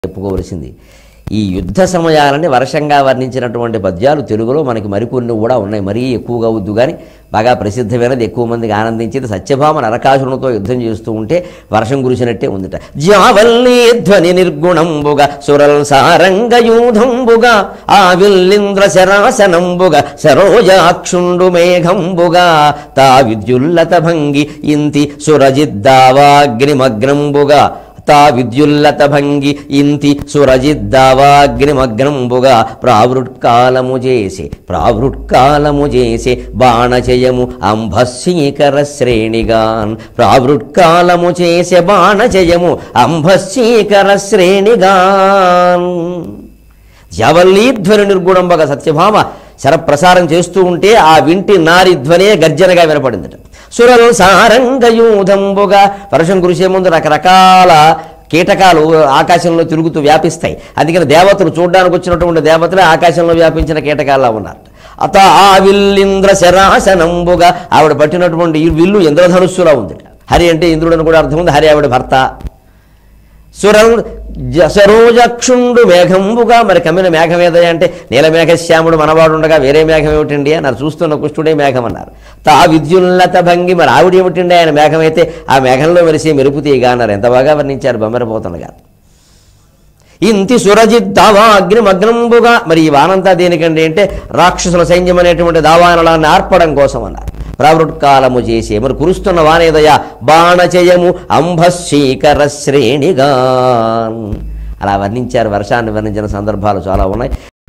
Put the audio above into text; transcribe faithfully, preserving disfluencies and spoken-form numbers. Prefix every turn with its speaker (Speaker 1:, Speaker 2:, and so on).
Speaker 1: చెప్పుకోవలసింది ఈ యుద్ధ సమయాలని వర్షంగా వర్ణించినటువంటి పద్యాలు తెలుగులో మనకి మరికొన్ని కూడా ఉన్నాయి. మరీ ఎక్కువగా వద్దు కానీ బాగా ప్రసిద్ధమైనది, ఎక్కువ మందికి ఆనందించేది సత్యభామ నరకాసురునితో యుద్ధం చేస్తూ ఉంటే వర్షం కురిసినట్టే ఉందిట. జావల్లి ధ్వని నిర్గుణంబుగా సురల్ సారంగయూధంబుగా ఆవిల్లింద్ర శరాసనంబుగా సరోజాక్షుండు మేఘంబుగా తా విద్యుల్లత భంగి ఇంతి సురజిద్దావాగ్నిమగ్నంబుగా తా విద్యుల్లత భంగి ఇంతి సురజిద్దావాగ్నిమగ్నంబుగా ప్రావృట్కాలము చేసి ప్రావృట్కాలము చేసి బాణచయము అంభశీకర శ్రేణిగాన్ ప్రావృట్కాలము చేసే బాణచయము అంభశీకర శ్రేణిగాన్. జవల్లీధ్వని నిర్గుణంబగా సత్యభామ శరప్రసారం చేస్తూ ఉంటే ఆ వింటి నారి ధ్వనే గర్జనగా వినపడిందట. సురల్ సారంగయూధంబుగా వర్షం కురిసే ముందు రకరకాల కీటకాలు ఆకాశంలో తిరుగుతూ వ్యాపిస్తాయి. అందుకని దేవతలు చూడడానికి వచ్చినటువంటి దేవతలే ఆకాశంలో వ్యాపించిన కీటకాల్లా ఉన్నారు. అత ఆ విల్లింద్ర శరాసనంబుగా ఆవిడ పట్టినటువంటి ఈ విల్లు ఇంద్రధనుస్సులా ఉంది. హరి అంటే ఇంద్రుడని కూడా అర్థం ఉంది. హరి ఆవిడ భర్త. సురల్ సరోజక్షుండు మేఘంబుగా, మరి కమ్మిన మేఘం ఏదయ్యా అంటే నీలమేఘశ్యాముడు మనవాడు ఉండగా వేరే మేఘం ఏమిటండి అన్నారు. చూస్తున్న కుష్ఠుడే మేఘం అన్నారు. తా విద్యుల్లత భంగి, మరి ఆవిడ ఏమిటండి ఆయన మేఘం అయితే ఆ మేఘంలో మెరిసే మెరుపు తీయగా అన్నారు. ఎంత బాగా వర్ణించారు బొమ్మరపోతన గారు. ఇంతి సురజిద్దావాగ్నిమగ్నంబుగా, మరి ఈ వానంతా దేనికండి అంటే రాక్షసుల సైన్యం అనేటువంటి దావానలాన్ని ఆర్పడం కోసం అన్నారు. ప్రావృట్కాలము చేసే, మరి కురుస్తున్న వానేదయ బాణచయము అంభశీకర శ్రేణిగా అలా వర్ణించారు. వర్షాన్ని వర్ణించిన సందర్భాలు చాలా ఉన్నాయి.